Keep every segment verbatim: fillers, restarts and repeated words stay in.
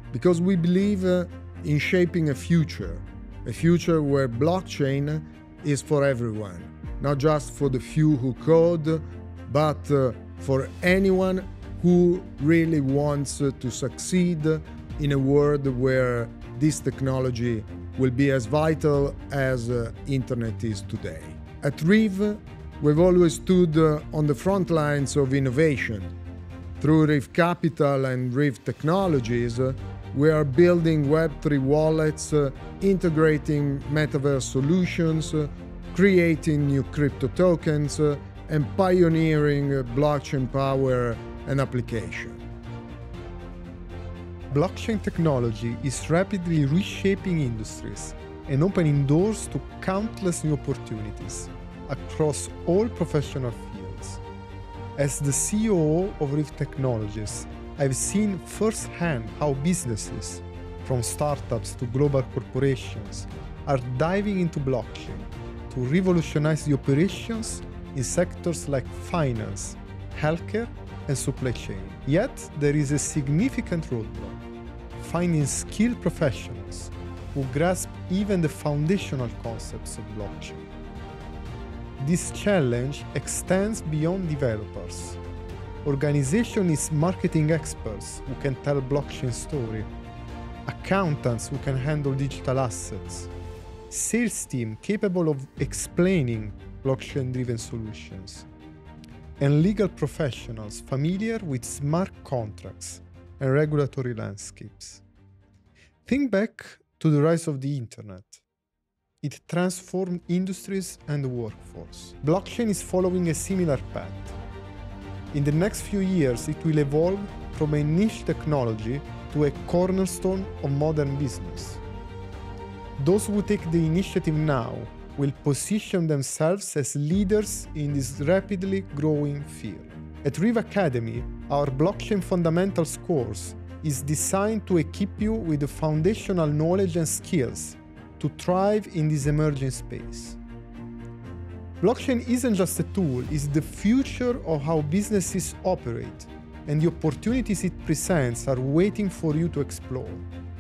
because we believe uh, in shaping a future, a future where blockchain is for everyone, not just for the few who code, but uh, for anyone who really wants uh, to succeed in a world where this technology will be as vital as uh, internet is today. At R I V, we've always stood uh, on the front lines of innovation. Through R I V Capital and R I V Technologies, uh, we are building Web three wallets, uh, integrating metaverse solutions, uh, creating new crypto tokens, uh, and pioneering uh, blockchain power and application. Blockchain technology is rapidly reshaping industries and opening doors to countless new opportunities across all professional fields. As the C E O of R I V Technologies, I've seen firsthand how businesses, from startups to global corporations, are diving into blockchain to revolutionize the operations in sectors like finance, healthcare, and supply chain. Yet, there is a significant roadblock: finding skilled professionals who grasp even the foundational concepts of blockchain. This challenge extends beyond developers. Organization needs marketing experts who can tell blockchain story, accountants who can handle digital assets, sales team capable of explaining blockchain-driven solutions, and legal professionals familiar with smart contracts and regulatory landscapes. Think back to the rise of the internet. It transformed industries and the workforce. Blockchain is following a similar path. In the next few years, it will evolve from a niche technology to a cornerstone of modern business. Those who take the initiative now will position themselves as leaders in this rapidly growing field. At R I V Academy, our Blockchain Fundamentals course is designed to equip you with the foundational knowledge and skills to thrive in this emerging space. Blockchain isn't just a tool, it's the future of how businesses operate, and the opportunities it presents are waiting for you to explore.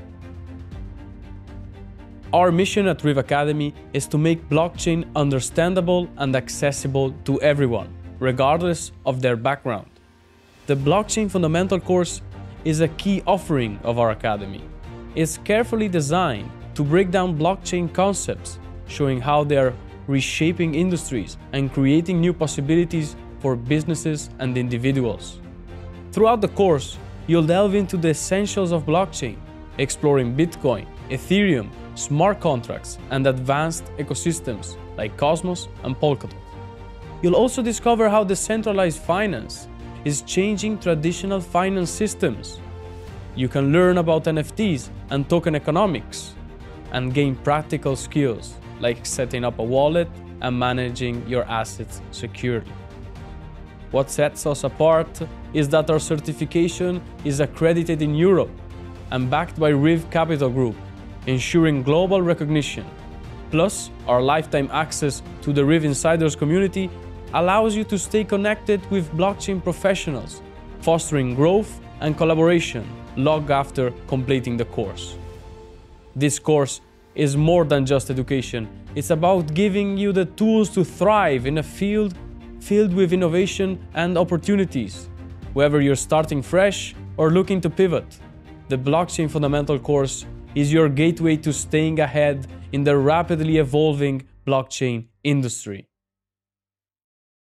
Our mission at R I V Academy is to make blockchain understandable and accessible to everyone, regardless of their background. The Blockchain Fundamental course is a key offering of our academy. It's carefully designed to break down blockchain concepts, showing how they are reshaping industries and creating new possibilities for businesses and individuals. Throughout the course, you'll delve into the essentials of blockchain, exploring Bitcoin, Ethereum, smart contracts, and advanced ecosystems like Cosmos and Polkadot. You'll also discover how decentralized finance is changing traditional finance systems. You can learn about N F Ts and token economics, and gain practical skills like setting up a wallet and managing your assets securely. What sets us apart is that our certification is accredited in Europe and backed by R I V Capital Group, ensuring global recognition. Plus, our lifetime access to the R I V Insiders Community allows you to stay connected with blockchain professionals, fostering growth and collaboration long after completing the course. This course is more than just education. It's about giving you the tools to thrive in a field filled with innovation and opportunities. Whether you're starting fresh or looking to pivot, the Blockchain Fundamental course is your gateway to staying ahead in the rapidly evolving blockchain industry.